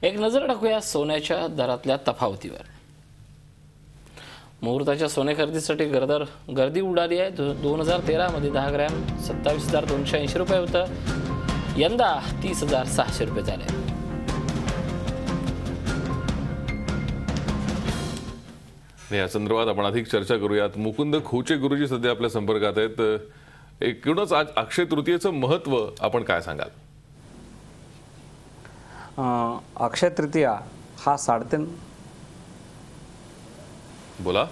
एक नजर टाकूया सोन्याच्या दरातल्या तफावतीवर। मुहूर्ताच्या सोने खरेदीसाठी गर्दी उडाली आहे। 2013 मध्ये 10 ग्रॅम 27,280 रुपये होतं, यंदा 30,600 रुपये झाले। या संदर्भात आपण अधिक चर्चा करूयात। मुकुंद खोचे गुरुजी सध्या आपल्या संपर्कात आहेत। एकूणच आज अक्षय तृतीयेचं महत्त्व आपण काय सांगाल? अक्षय तृतीया हा 3.5 बोला।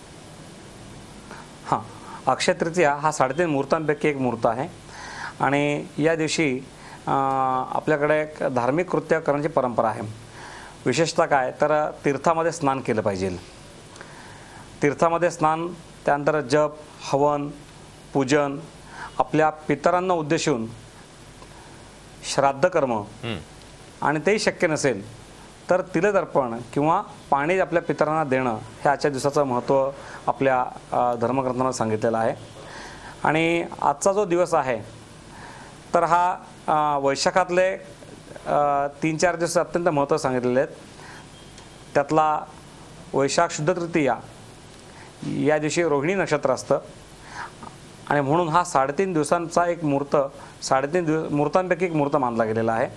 हां, अक्षय तृतीया हा 3.5 मुहूर्तांपैकी एक मुहूर्त आहे आणि या दिवशी आपल्याकडे एक धार्मिक कृत्य करण्याची परंपरा आहे। विशेषतः काय तर तीर्थामध्ये स्नान केलं पाहिजे। तीर्थामध्ये स्नान, त्यानंतर जप, हवन, पूजन, आपल्या पितरांना उद्देशून श्राद्ध कर्म आणि तेही शक्य नसेल तर तिलतर्पण किंवा पाणी आपल्या पितरांना देणं हे आजच्या दिवसाचं महत्त्व आपल्या धर्मग्रंथांना सांगितलेलं आहे। आणि आजचा जो दिवस आहे तर हा वैशाखातले 3-4 दिवस अत्यंत महत्त्व सांगितलेले आहेत। त्यातला वैशाख शुद्ध तृतीया या दिवशी रोहिणी नक्षत्र असतं आणि म्हणून हा 3.5 दिवसांचा एक मुहूर्त, 3.5 मुहूर्तांपैकी एक मुहूर्त मानला गेलेला आहे।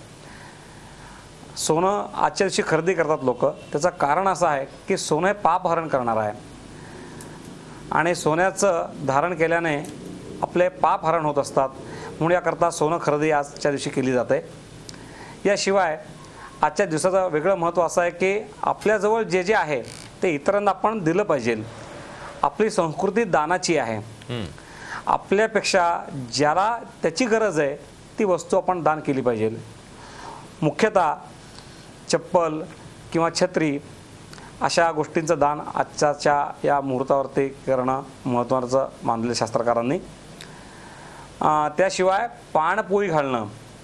सोनं आजच्या दिवशी खरेदी करतात लोक। त्याचं कारण असं आहे की सोनं हे पापहरण करणार आहे आणि सोन्याचं धारण केल्याने आपले पाप हरण होत असतात, म्हणून याकरता सोनं खरेदी आजच्या दिवशी केली जाते। याशिवाय आजच्या दिवसाचं वेगळं महत्त्व असं आहे की आपल्याजवळ जे जे आहे ते इतरांना आपण दिलं पाहिजे। आपली संस्कृती दानाची आहे। आपल्यापेक्षा ज्याला त्याची गरज आहे ती वस्तू आपण दान केली पाहिजे। मुख्यतः चप्पल किंवा छत्री अशा गोष्टींचं दान आजच्या या मुहूर्तावरती करणं महत्त्वाचं मानले शास्त्रकारांनी। त्याशिवाय पाणपोळी घालणं,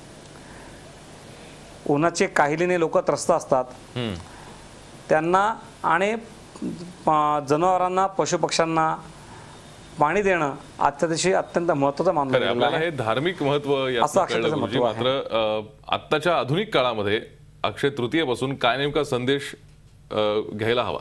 उन्हाचे काहिलीने लोक त्रस्त असतात, त्यांना आणि जनावरांना, पशुपक्ष्यांना पाणी देणं आजच्या दिवशी अत्यंत महत्त्वाचं मानलं गेलेलं आहे। हे धार्मिक महत्त्व असं अक्षय महत्त्व आहे। मात्र आत्ताच्या आधुनिक काळामध्ये अक्षय तृतीयेपासून काय नेमका संदेश घ्यायला हवा?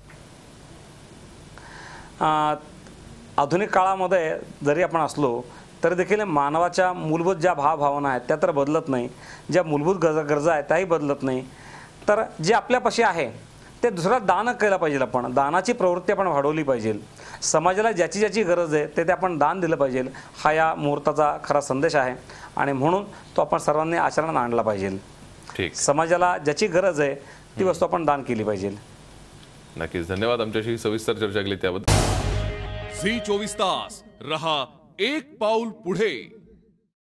आधुनिक काळामध्ये जरी आपण असलो तरी देखील मानवाच्या मूलभूत ज्या भावभावना आहेत त्या तर बदलत नाही, ज्या मूलभूत गरजा आहेत त्याही बदलत नाही। तर जे आपल्यापाशी आहे ते दुसऱ्याला दान केलं पाहिजे। आपण दानाची प्रवृत्ती आपण वाढवली पाहिजे। समाजाला ज्याची ज्याची गरज आहे ते आपण दान दिलं पाहिजे, हा या मुहूर्ताचा खरा संदेश आहे आणि म्हणून तो आपण सर्वांनी आचरणात आणला पाहिजे। ठीक, समाजाला ज्याची गरज आहे ती वस्तू आपण दान केली पाहिजे। नक्कीच, धन्यवाद आमच्याशी सविस्तर चर्चा केली त्याबद्दल। झी 24 तास रहा एक पाऊल पुढे।